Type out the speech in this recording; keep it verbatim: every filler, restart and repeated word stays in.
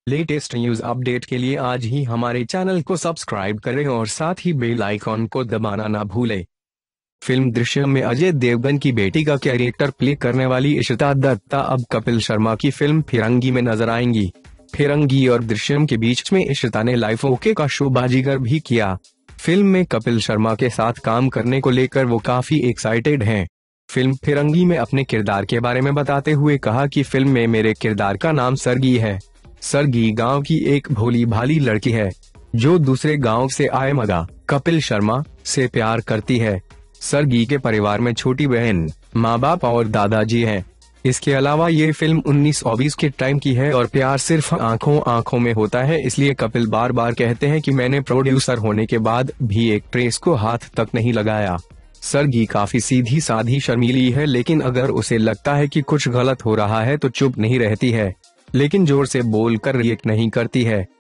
Latest news update के लिए आज ही हमारे चैनल को सब्सक्राइब करें और साथ ही बेल आइकॉन को दबाना ना भूलें। फिल्म दृश्यम में अजय देवगन की बेटी का कैरेक्टर प्ले करने वाली इशिता दत्ता अब कपिल शर्मा की फिल्म फिरंगी में नजर आएंगी। फिरंगी और दृश्यम के बीच में इशिता ने लाइफ ओके का शो बाजीगर भी किया। फिल्म में कपिल शर्मा के साथ काम करने को लेकर वो काफी एक्साइटेड हैं। फिल्म फिरंगी में अपने किरदार के बारे में बताते हुए कहा कि फिल्म में मेरे किरदार का नाम सरगी है। सरगी गांव की एक भोली भाली लड़की है जो दूसरे गांव से आए मगा कपिल शर्मा से प्यार करती है। सरगी के परिवार में छोटी बहन, माँ बाप और दादाजी हैं। इसके अलावा ये फिल्म उन्नीस सौ बीस के टाइम की है और प्यार सिर्फ आंखों आंखों में होता है, इसलिए कपिल बार बार कहते हैं कि मैंने प्रोड्यूसर होने के बाद भी एक प्रेस को हाथ तक नहीं लगाया। सरगी काफी सीधी साधी शर्मीली है, लेकिन अगर उसे लगता है कि कुछ गलत हो रहा है तो चुप नहीं रहती है, लेकिन जोर से बोलकर रिएक्ट नहीं करती है।